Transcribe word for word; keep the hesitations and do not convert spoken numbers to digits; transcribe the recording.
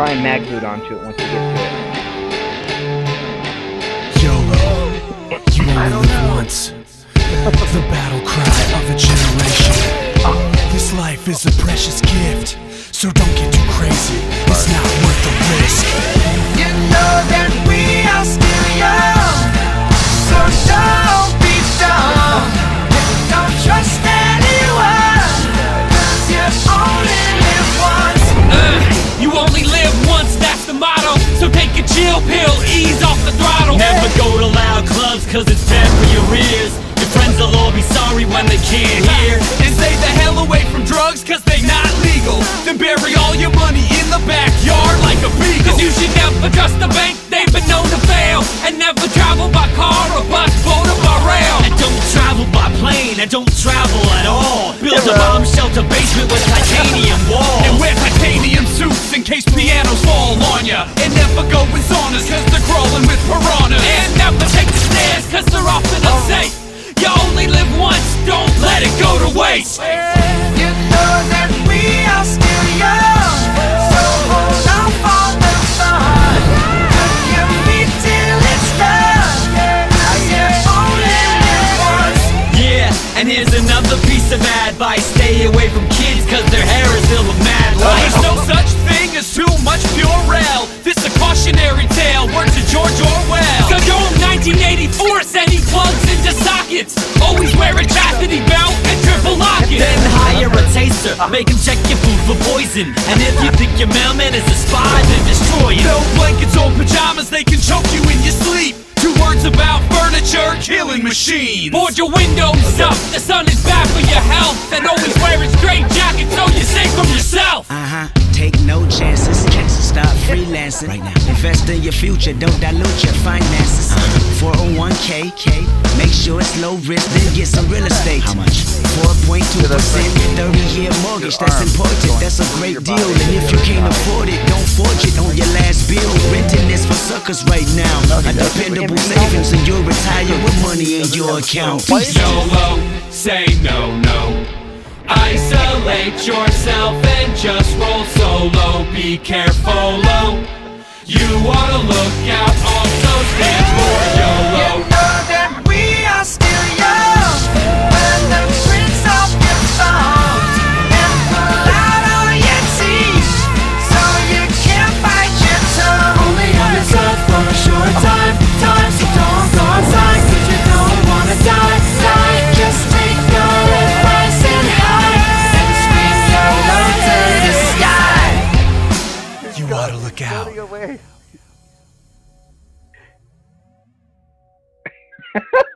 try and mag boot onto it once you get to it. YOLO, you only live once. The battle cry of a generation. This life is a precious gift, so don't get too crazy. It's not worth the risk. You know that we are still young, so don't be dumb. Don't trust anyone, 'cause you only live once. Uh, you only live once, that's the motto. So take a chill pill, ease off the throttle. Never go to loud clubs, 'cause it's bad for your ears. Your friends will all be sorry when they can't hear. And stay the hell away from drugs, 'cause they not legal. Then bury all your money in the backyard like a beagle. 'Cause you should never trust the bank, they've been known to fail. And never travel by car or bus, boat or by rail. And don't travel by plane, and don't travel at all. Build a bomb shelter basement with titanium walls. And wear titanium suits in case pianos fall on ya. And never go in saunas, 'cause they're crawling with piranhas. And never take the stairs, 'cause they're often unsafe. You only live once, don't let it go to waste. You know that we are still young, so hold on for the fun. Cook your meat till it's done, 'cause you only live once. Yeah, and here's another piece of advice. Stay away from kids, 'cause their hair is filled with mad lice. There's no such thing as too much Purell. This a cautionary tale, word to George Orwell. So don't nineteen eighty-four send he plugs into sockets. Always wear a chastity belt and triple lock it. Then hire a taster, make him check your food for poison. And if you think your mailman is a spy, then destroy him. No blankets or pajamas, they can choke you in your sleep. Two words about furniture, killing machines. Board your windows up, the sun is bad for your health. And always wear a straight jacket so you're safe from yourself. Uh-huh, take no chances, start freelancing right now. Invest in your future, don't dilute your finances. four oh one K, K, make sure it's low risk, then get some real estate. How much? four point two percent, thirty year mortgage, that's important, that's a great deal. And if you can't afford it, don't forge it on your last bill. Renting is for suckers right now. A dependable savings and you'll retire with money in your account. YOLO, say no, no. Isolate yourself and just roll solo. Be careful, oh. You ought to look out, also stand for YOLO. You know that we are still young, when the prince of your thumbs and pull out all your teeth, so you can't bite your tongue. Only on this earth for a short time, time, so don't go outside, 'cause you don't wanna die, die. Just take your advice and hide, and scream YOLO to the sky. You ought to look out. Away.